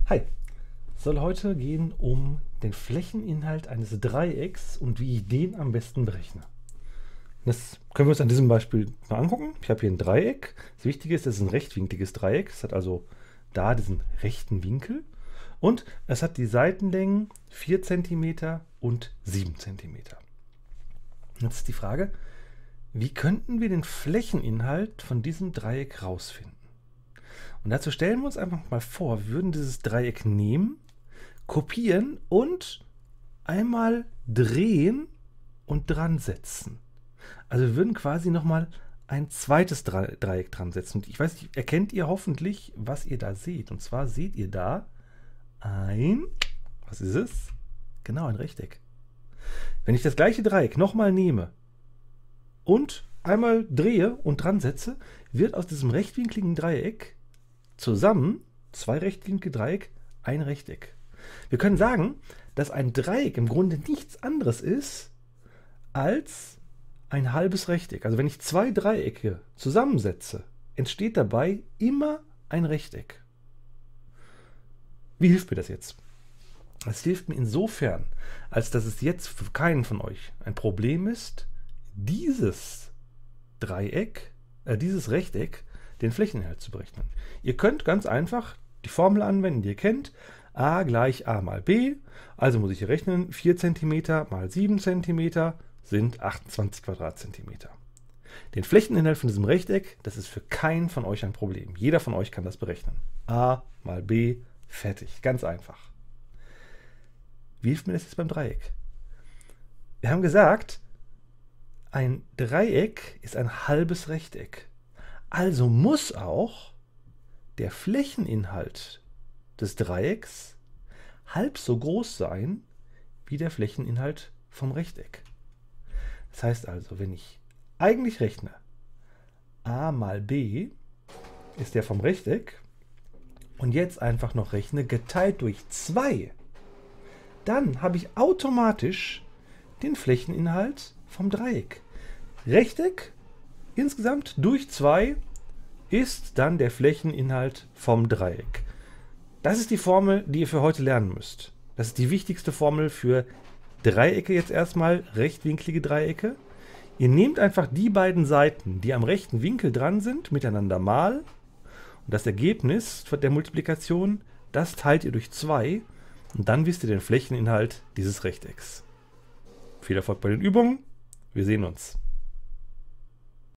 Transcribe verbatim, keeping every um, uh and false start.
Hi, es soll heute gehen um den Flächeninhalt eines Dreiecks und wie ich den am besten berechne. Das können wir uns an diesem Beispiel mal angucken. Ich habe hier ein Dreieck. Das Wichtige ist, es ist ein rechtwinkliges Dreieck. Es hat also da diesen rechten Winkel und es hat die Seitenlängen vier Zentimeter und sieben Zentimeter. Jetzt ist die Frage, wie könnten wir den Flächeninhalt von diesem Dreieck rausfinden? Und dazu stellen wir uns einfach mal vor, wir würden dieses Dreieck nehmen, kopieren und einmal drehen und dran setzen. Also wir würden quasi nochmal ein zweites Dreieck dran setzen. Und ich weiß nicht, erkennt ihr hoffentlich, was ihr da seht? Und zwar seht ihr da ein, was ist es? Genau, ein Rechteck. Wenn ich das gleiche Dreieck nochmal nehme und einmal drehe und dran setze, wird aus diesem rechtwinkligen Dreieck zusammen, zwei rechtwinklige Dreieck, ein Rechteck. Wir können sagen, dass ein Dreieck im Grunde nichts anderes ist als ein halbes Rechteck. Also wenn ich zwei Dreiecke zusammensetze, entsteht dabei immer ein Rechteck. Wie hilft mir das jetzt? Es hilft mir insofern, als dass es jetzt für keinen von euch ein Problem ist, dieses Dreieck, äh, dieses Rechteck, den Flächeninhalt zu berechnen. Ihr könnt ganz einfach die Formel anwenden, die ihr kennt. A gleich A mal B. Also muss ich hier rechnen, vier Zentimeter mal sieben Zentimeter sind achtundzwanzig Quadratzentimeter. Den Flächeninhalt von diesem Rechteck, das ist für keinen von euch ein Problem. Jeder von euch kann das berechnen. A mal B, fertig. Ganz einfach. Wie hilft mir das jetzt beim Dreieck? Wir haben gesagt, ein Dreieck ist ein halbes Rechteck. Also muss auch der Flächeninhalt des Dreiecks halb so groß sein wie der Flächeninhalt vom Rechteck. Das heißt also, wenn ich eigentlich rechne, A mal B ist der vom Rechteck und jetzt einfach noch rechne, geteilt durch zwei, dann habe ich automatisch den Flächeninhalt vom Dreieck. Rechteck insgesamt durch zwei ist dann der Flächeninhalt vom Dreieck. Das ist die Formel, die ihr für heute lernen müsst. Das ist die wichtigste Formel für Dreiecke jetzt erstmal, rechtwinklige Dreiecke. Ihr nehmt einfach die beiden Seiten, die am rechten Winkel dran sind, miteinander mal. Und das Ergebnis der Multiplikation, das teilt ihr durch zwei. Und dann wisst ihr den Flächeninhalt dieses Rechtecks. Viel Erfolg bei den Übungen. Wir sehen uns.